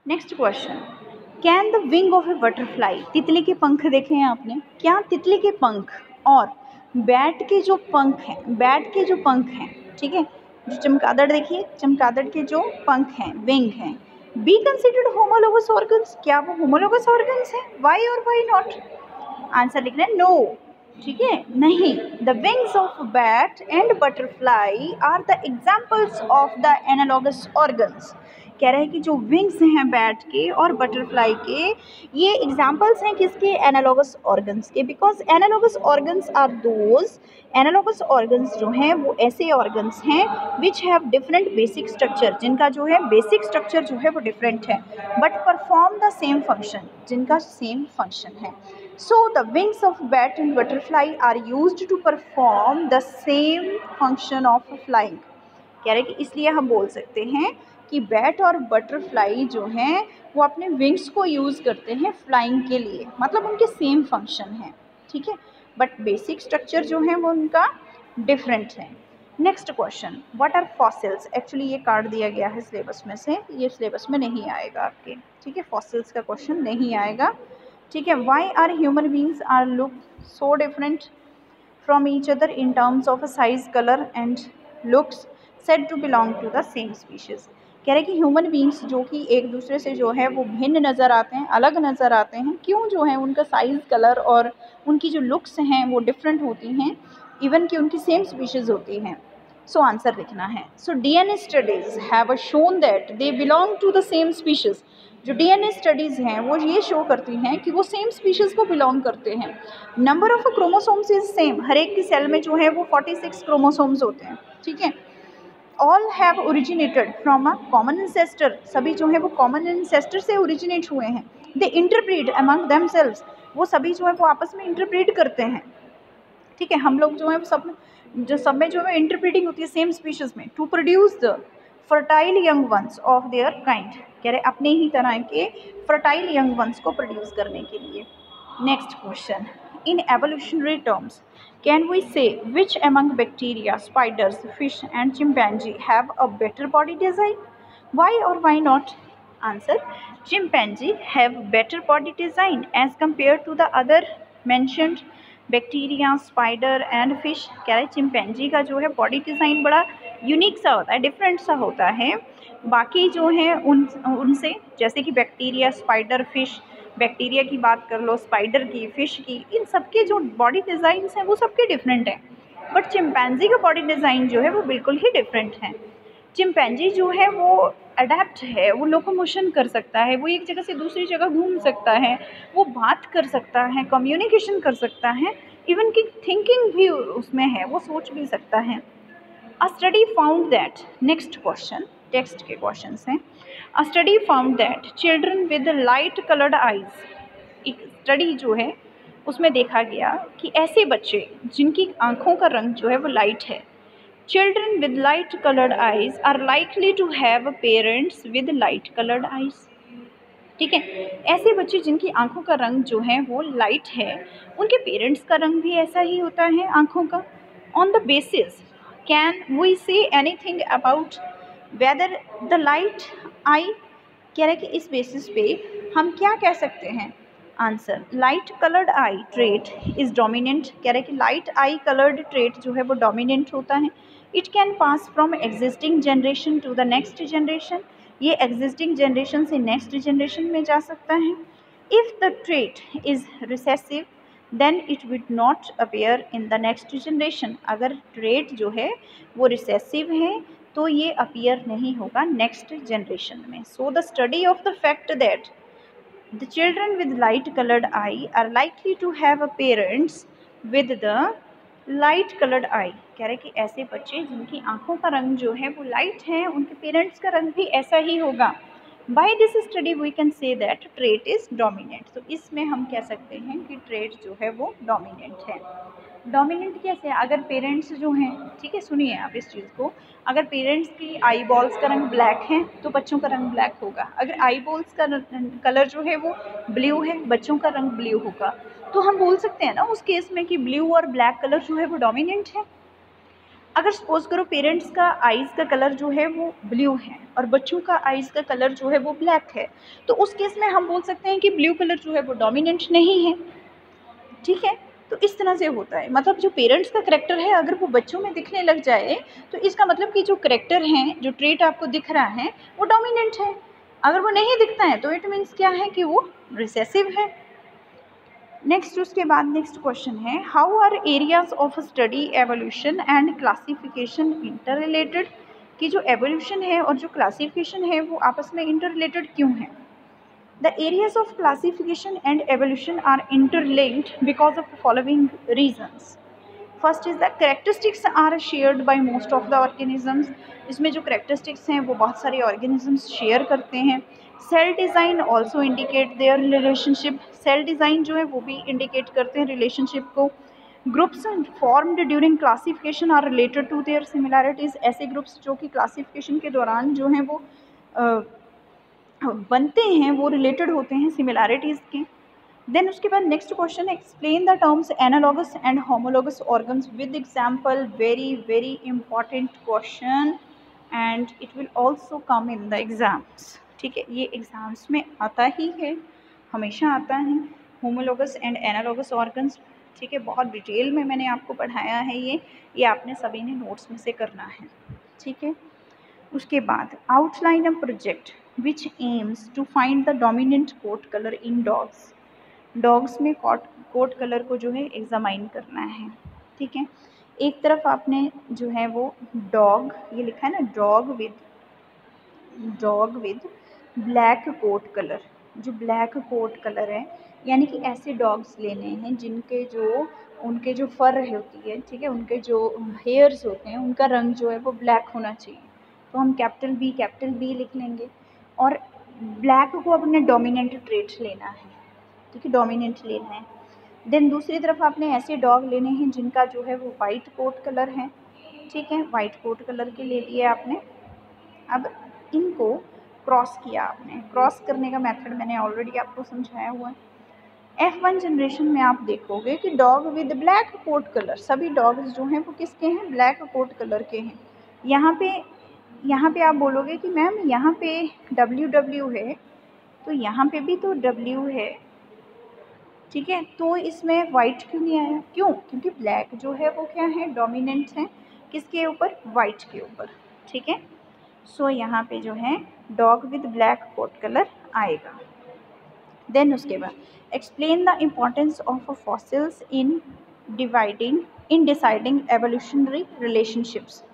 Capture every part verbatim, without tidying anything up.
Next question, can the wing of a butterfly, तितली के पंख देखे हैं आपने, क्या तितली के पंख और बैट के जो पंख हैं, बैट के जो पंख हैं, ठीक है, जो चमगादड़ देखिए, चमगादड़ के जो पंख हैं, विंग हैं, बी कंसिडर्ड होमोलोगस ऑर्गन्स, क्या वो होमोलोगस ऑर्गन्स हैं? Why or why not? Answer लिखना है नो, ठीक है, नहीं। The wings of bat and butterfly are the examples of the analogous organs. कह रहे हैं कि जो विंग्स हैं बैट के और बटरफ्लाई के, ये एग्जाम्पल्स हैं किसके? एनालॉगस ऑर्गन्स के। Because analogous organs are those, analogous organs जो हैं वो ऐसे ऑर्गन्स हैं which have different basic structure, जिनका जो है बेसिक स्ट्रक्चर जो है वो डिफरेंट है, but perform the same function, जिनका सेम फंक्शन है। So the wings of bat and butterfly are used to perform the same function of flying। कह रहे कि इसलिए हम बोल सकते हैं कि बैट और बटरफ्लाई जो हैं वो अपने विंग्स को यूज़ करते हैं फ्लाइंग के लिए, मतलब उनके सेम फंक्शन है, ठीक है, बट बेसिक स्ट्रक्चर जो है वो उनका डिफरेंट है। Next question, what are fossils? Actually ये काट दिया गया है सिलेबस में से, ये सिलेबस में नहीं आएगा आपके, ठीक है, फॉसिल्स का क्वेश्चन नहीं आएगा, ठीक है। Why are human beings are look so different from each other in terms of size, colour and looks said to belong to the same species. कह रहे कि ह्यूमन बींग्स जो कि एक दूसरे से जो है वो भिन्न नज़र आते हैं, अलग नज़र आते हैं, क्यों? जो है उनका साइज़, कलर और उनकी जो लुक्स हैं वो डिफरेंट होती हैं, इवन कि उनकी सेम स्पीशीज़ होती हैं। सो so, आंसर लिखना है। So D N A studies have shown that they belong to the same species. जो डी एन ए स्टडीज़ हैं वो ये शो करती हैं कि वो सेम स्पीशीज़ को बिलोंग करते हैं। Number of chromosomes is same, हर एक की सेल में जो है वो छियालीस क्रोमोसोम्स होते हैं, ठीक है। All have originated from a common ancestor, सभी जो है वो कॉमन एंसेस्टर से ओरिजिनेट हुए हैं। दे इंटरप्रीट अमंग देमसेल्व्स, वो सभी जो है वो आपस में इंटरप्रीट करते हैं, ठीक है। हम लोग जो है सब में जो सब में जो है इंटरप्रीटिंग होती है सेम स्पीशीज़ में, to produce the fertile young ones of their kind, कह रहे अपने ही तरह के फर्टाइल यंग वंस को प्रोड्यूस करने के लिए। Next question, in evolutionary terms can we say which among bacteria, spiders, fish and chimpanzee have a better body design? Why or why not? Answer, chimpanzee have better body design as compare to the other mentioned bacteria, spider and fish. कह रहे chimpanzee का जो है body design बड़ा unique सा होता है, different सा होता है बाकी जो है उन उनसे, जैसे कि बैक्टीरिया, स्पाइडर, फिश, बैक्टीरिया की बात कर लो, स्पाइडर की, फिश की, इन सबके जो बॉडी डिज़ाइंस हैं वो सबके डिफरेंट हैं, बट चिंपैंजी का बॉडी डिज़ाइन जो है वो बिल्कुल ही डिफरेंट है। चिंपैंजी जो है वो अडेप्ट है, वो लोकोमोशन कर सकता है, वो एक जगह से दूसरी जगह घूम सकता है, वो बात कर सकता है, कम्युनिकेशन कर सकता है, इवन की थिंकिंग भी उसमें है, वो सोच भी सकता है। A study found that, next question text के क्वेश्चन हैं। A study found that children with light coloured eyes, एक स्टडी जो है उसमें देखा गया कि ऐसे बच्चे जिनकी आँखों का रंग जो है वो लाइट है, children with light colored eyes are likely to have parents with light colored eyes, ठीक है। ऐसे बच्चे जिनकी आंखों का रंग जो है वो लाइट है, उनके पेरेंट्स का रंग भी ऐसा ही होता है आंखों का। On the basis can we say anything about whether the light eye, कह रहे कि इस बेसिस पे हम क्या कह सकते हैं? Answer, light coloured eye trait is dominant, कह रहे कि लाइट आई कलर्ड ट्रेट जो है वो डोमिनेंट होता है। It can pass from existing generation to the next generation, ये एग्जिस्टिंग जनरेशन से नेक्स्ट जनरेशन में जा सकता है। If the trait is recessive then it would not appear in the next generation, अगर ट्रेट जो है वो रिसेसिव है तो ये अपीयर नहीं होगा नेक्स्ट जनरेशन में। So the study of the fact that the children with light colored eye are likely to have a parents with the light colored eye, कह रहे कि ऐसे बच्चे जिनकी आंखों का रंग जो है वो लाइट है, उनके पेरेंट्स का रंग भी ऐसा ही होगा। By this study we can say that trait is dominant, तो इसमें हम कह सकते हैं कि ट्रेट जो है वो डोमिनेंट है। डोमिनेंट कैसे? अगर पेरेंट्स जो हैं, ठीक है, सुनिए आप इस चीज़ को, अगर पेरेंट्स की आई बॉल्स का रंग ब्लैक है तो बच्चों का रंग ब्लैक होगा, अगर आई बॉल्स का कलर जो है वो ब्लू है, बच्चों का रंग ब्लू होगा। तो हम बोल सकते हैं ना उस केस में कि ब्लू और ब्लैक कलर जो है वो डोमिनेंट है। अगर सपोज करो पेरेंट्स का आइज़ का कलर जो है वो ब्लू है और बच्चों का आइज़ का कलर जो है वो ब्लैक है, तो उस केस में हम बोल सकते हैं कि ब्लू कलर जो है वो डोमिनेंट नहीं है। ठीक है, तो इस तरह से होता है, मतलब जो पेरेंट्स का करेक्टर है अगर वो बच्चों में दिखने लग जाए तो इसका मतलब कि जो करेक्टर हैं, जो ट्रेट आपको दिख रहा है वो डोमिनेंट है। अगर वो नहीं दिखता है तो इट मीन्स क्या है कि वो रिसेसिव है। नेक्स्ट उसके बाद नेक्स्ट क्वेश्चन है, how are areas of study evolution and classification interrelated, कि जो एवोल्यूशन है और जो क्लासिफिकेशन है वो आपस में इंटर रिलेटेड क्यों है। The areas of classification and evolution are interlinked because of the following reasons. First is that characteristics are shared by most of the organisms. इसमें जो characteristics हैं वो बहुत सारे organisms share करते हैं. Cell design also indicate their relationship. Cell design जो है वो भी indicate करते हैं relationship को. Groups formed during classification are related to their similarities. ऐसे groups जो कि classification के दौरान जो हैं वो uh, बनते हैं वो रिलेटेड होते हैं सिमिलैरिटीज़ के। देन उसके बाद नेक्स्ट क्वेश्चन है, explain the terms analogous and homologous organs with example. Very very important question and it will also come in the exams. ठीक है, ये एग्जाम्स में आता ही है, हमेशा आता है, होमोलॉगस एंड एनालॉगस ऑर्गन्स। ठीक है, बहुत डिटेल में मैंने आपको पढ़ाया है, ये ये आपने सभी ने नोट्स में से करना है। ठीक है, उसके बाद outline a project which aims to find the dominant coat color in dogs. Dogs में कोट कोट कलर को जो है एग्जामाइन करना है। ठीक है, एक तरफ आपने जो है वो डॉग, ये लिखा है ना, dog with dog with black coat colour, जो ब्लैक कोट कलर है यानी कि ऐसे डॉग्स लेने हैं जिनके जो उनके जो फर होती है, ठीक है, उनके जो हेयर्स होते हैं उनका रंग जो है वो ब्लैक होना चाहिए। तो हम कैपिटल बी कैपिटल बी लिख लेंगे और ब्लैक को अपने डोमिनेंट ट्रेट लेना है। ठीक है, डोमिनेंट लेना है। देन दूसरी तरफ आपने ऐसे डॉग लेने हैं जिनका जो है वो वाइट कोट कलर है। ठीक है, वाइट कोट कलर के ले लिए आपने। अब इनको क्रॉस किया आपने, क्रॉस करने का मेथड मैंने ऑलरेडी आपको समझाया हुआ है। एफ वन जनरेशन में आप देखोगे कि dog with black coat colour, सभी डॉग्स जो हैं वो किसके हैं, ब्लैक कोट कलर के हैं। यहाँ पे यहाँ पे आप बोलोगे कि मैम यहाँ पे डब्ल्यू डब्ल्यू है तो यहाँ पे भी तो डब्ल्यू है। ठीक है, तो इसमें वाइट क्यों नहीं आया, क्यों, क्योंकि ब्लैक जो है वो क्या है, डोमिनेंट है किसके ऊपर, वाइट के ऊपर। ठीक है, सो यहाँ पे जो है dog with black coat colour आएगा। देन उसके बाद explain the importance of fossils in dividing in deciding evolutionary relationships.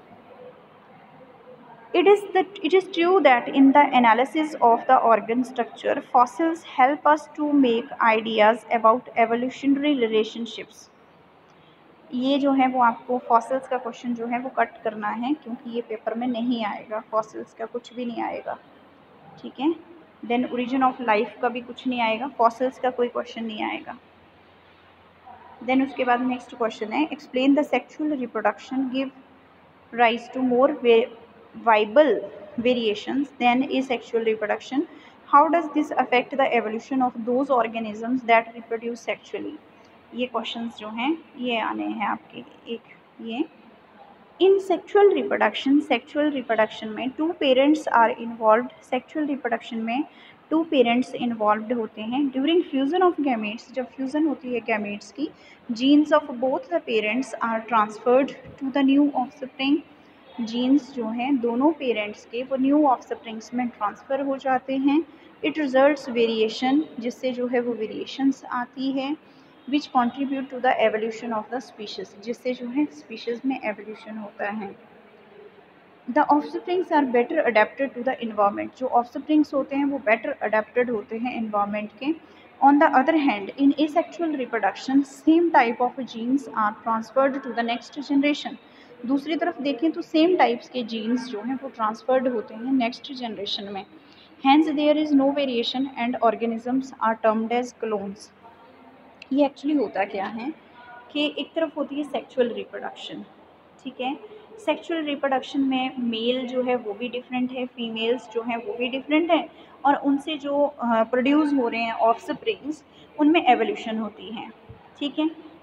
It is that it is true that in the analysis of the organ structure, fossils help us to make ideas about evolutionary relationships. ये जो है वो आपको fossils का question जो है वो cut करना है क्योंकि ये पेपर में नहीं आएगा, फॉसिल्स का कुछ भी नहीं आएगा। ठीक है, देन ओरिजिन ऑफ लाइफ का भी कुछ नहीं आएगा, फॉसिल्स का कोई क्वेश्चन नहीं आएगा। देन उसके बाद नेक्स्ट क्वेश्चन है, explain the sexual reproduction give rise to more viable variations than asexual reproduction. How does this affect the evolution of those organisms that reproduce sexually? ये क्वेश्चंस जो हैं ये आने हैं आपके एक ये in sexual reproduction. Sexual reproduction में two parents are involved. Sexual reproduction में टू पेरेंट्स इन्वॉल्व्ड होते हैं। ड्यूरिंग फ्यूजन ऑफ गैमेट्स, जब फ्यूजन होती है गैमेट्स की, genes of both the parents are transferred to the new offspring. Genes जो हैं दोनों पेरेंट्स के वो न्यू ऑफस्प्रिंग्स में ट्रांसफ़र हो जाते हैं। इट रिजल्ट्स वेरिएशन, जिससे जो है वो वेरिएशंस आती है, which contribute to the evolution of the species, जिससे जो है स्पीशीज़ में एवोल्यूशन होता है। The offsprings are better adapted to the environment. जो ऑफस्प्रिंग्स होते हैं वो बेटर अडेप्टेड होते हैं इन्वायरमेंट के। On the other hand in asexual reproduction same type of genes are transferred to the next generation. दूसरी तरफ देखें तो सेम टाइप्स के जीन्स जो हैं वो ट्रांसफर्ड होते हैं नेक्स्ट जनरेशन में। Hence there is no variation and organisms are termed as clones. ये एक्चुअली होता क्या है कि एक तरफ होती है सेक्सुअल रिप्रोडक्शन। ठीक है, सेक्सुअल रिप्रोडक्शन में मेल जो है वो भी डिफरेंट है, फीमेल्स जो हैं वो भी डिफरेंट है, और उनसे जो प्रोड्यूस हो रहे हैं ऑफस्प्रिंग्स उनमें एवोल्यूशन होती है। ठीक है,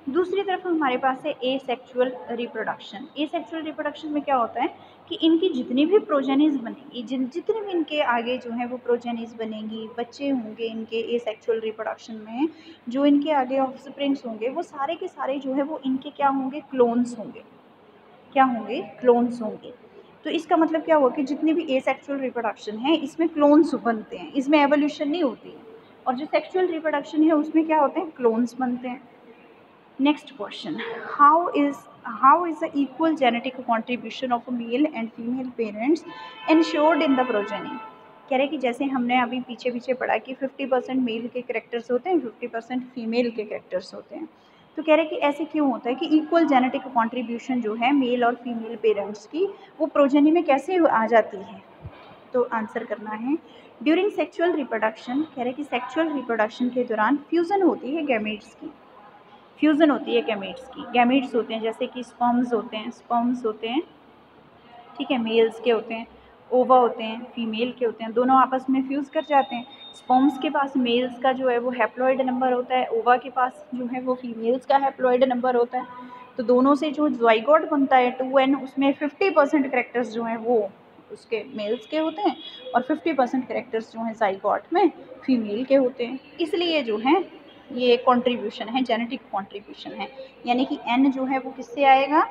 दूसरी तरफ हमारे पास है asexual reproduction. Asexual reproduction में क्या होता है कि इनकी जितनी भी प्रोजेनीज बनेंगी, जिन जितने भी इनके आगे जो है वो प्रोजेनीज बनेंगी, बच्चे होंगे इनके ए सेक्चुअल रिप्रोडक्शन में, जो इनके आगे ऑफस्प्रिंग्स होंगे वो सारे के सारे जो है वो इनके क्या होंगे, क्लोन्स होंगे। क्या होंगे, क्लोन्स होंगे। तो इसका मतलब क्या हुआ कि जितनी भी ए सेक्चुअल रिप्रोडक्शन है इसमें क्लोन्स बनते हैं, इसमें एवोल्यूशन नहीं होती है। और जो सेक्चुअल रिप्रोडक्शन है उसमें क्या होते हैं, क्लोन्स बनते हैं। Next question, how is how is the equal genetic contribution of male and female parents ensured in the progeny. कह रहे कि जैसे हमने अभी पीछे पीछे पढ़ा कि फिफ्टी परसेंट मेल के करेक्टर्स होते हैं, फिफ्टी परसेंट फीमेल के करेक्टर्स होते हैं। तो कह रहे कि ऐसे क्यों होता है कि इक्वल जेनेटिक कॉन्ट्रीब्यूशन जो है मेल और फीमेल पेरेंट्स की वो प्रोजेनी में कैसे आ जाती है। तो आंसर करना है, ड्यूरिंग सेक्चुअल रिप्रोडक्शन। कह रहे कि सेक्चुअल रिप्रोडक्शन के दौरान फ्यूज़न होती है गैमेट्स की, फ्यूज़न होती है गैमेट्स की। गैमेट्स होते हैं जैसे कि स्पर्म्स होते हैं, स्पर्म्स होते हैं, ठीक है, मेल्स के होते हैं, ओवा होते हैं, फीमेल के होते हैं, दोनों आपस में फ्यूज़ कर जाते हैं। स्पर्म्स के पास मेल्स का जो है वो हैप्लॉइड नंबर होता है, ओवा के पास जो है वो फीमेल्स का हैप्लॉइड नंबर होता है। तो दोनों से जो ज़ाइगोट बनता है टू एन, उसमें फिफ्टी परसेंट करेक्टर्स जो हैं वो उसके मेल्स के होते हैं और फिफ्टी परसेंट करेक्टर्स जो हैं ज़ाइगोट में फीमेल के होते हैं। इसलिए जो है ये कंट्रीब्यूशन है, जेनेटिक कंट्रीब्यूशन है, यानी कि एन जो है वो किससे आएगा,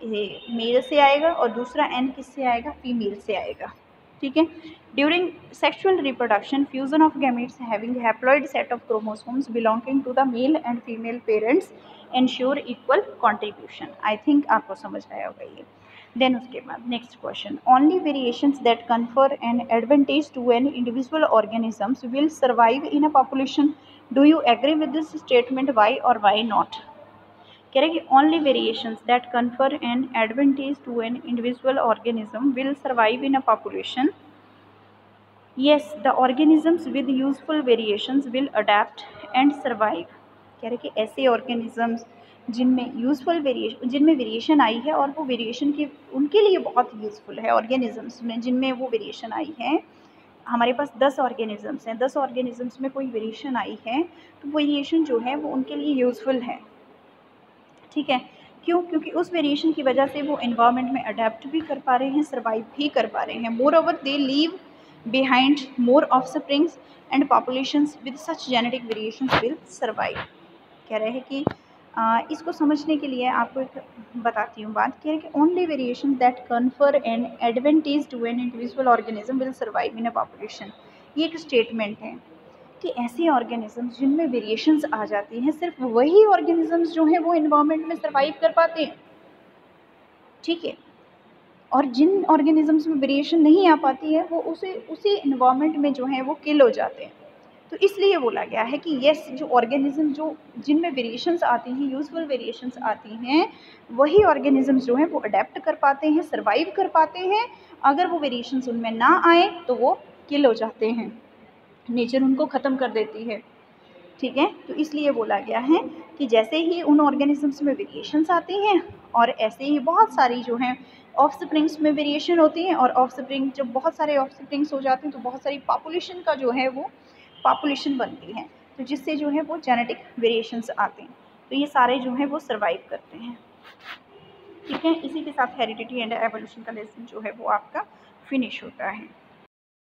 मेल से आएगा, और दूसरा एन किससे आएगा, फीमेल से आएगा। ठीक है। During sexual reproduction fusion of gametes having haploid set of chromosomes belonging to the male and female parents ensure equal contribution. I think आपको समझ आया होगा ये। देन उसके बाद next question, only variations that confer an advantage to an individual organisms will survive in a population. Do you agree with this statement, why or why not. कह रहे कि only variations that confer an advantage to an individual organism will survive in a population. Yes, the organisms with useful variations will adapt and survive. कह रहे कि ऐसे organisms जिनमें useful variation, जिनमें variation आई है और वो वेरिएशन की उनके लिए बहुत यूजफुल है, ऑर्गेनिजम्स में जिनमें वो वेरिएशन आई है। हमारे पास दस ऑर्गेनिजम्स हैं, दस ऑर्गेनिजम्स में कोई वेरिएशन आई है तो वेरिएशन जो है वो उनके लिए यूजफुल है। ठीक है, क्यों, क्योंकि उस वेरिएशन की वजह से वो एनवायरनमेंट में अडेप्ट भी कर पा रहे हैं, सर्वाइव भी कर पा रहे हैं। Moreover they leave behind more offsprings and populations with such genetic variations will survive. कह रहे हैं कि आ, इसको समझने के लिए आपको एक बताती हूँ बात। कह रहे हैं कि only variation that confer an advantage to an individual organism will survive in a population. ये एक स्टेटमेंट है कि ऐसे ऑर्गेनिजम्स जिनमें वेरिएशंस आ जाती हैं, सिर्फ वही ऑर्गेनिजम्स जो हैं वो इन्वायरमेंट में सर्वाइव कर पाते हैं। ठीक है, और जिन ऑर्गेनिजम्स में वेरिएशन नहीं आ पाती है वो उसे उसी इन्वायरमेंट में जो है वो किल हो जाते हैं। तो इसलिए बोला गया है कि यस, जो ऑर्गेनिज्म जो जिनमें वेरिएशंस आती हैं, यूजफुल वेरिएशंस आती हैं, वही ऑर्गेनिजम्स जो हैं वो अडेप्ट कर पाते हैं, सर्वाइव कर पाते हैं। अगर वो वेरिएशंस उनमें ना आए तो वो किल हो जाते हैं, नेचर उनको ख़त्म कर देती है। ठीक है, तो इसलिए बोला गया है कि जैसे ही उन ऑर्गेनिजम्स में वेरिएशंस आती हैं और ऐसे ही बहुत सारी जो हैं ऑफस्प्रिंग्स में वेरिएशन होती हैं, और ऑफस्प्रिंग जब बहुत सारे ऑफस्प्रिंग्स हो जाते हैं तो बहुत सारी पॉपुलेशन का जो है वो पॉपुलेशन बनती है, तो जिससे जो है वो जेनेटिक वेरिएशंस आते हैं, तो ये सारे जो हैं वो सर्वाइव करते हैं। ठीक है, इसी के साथ हेरिडिटी एंड एवोल्यूशन का लेसन जो है वो आपका फिनिश होता है।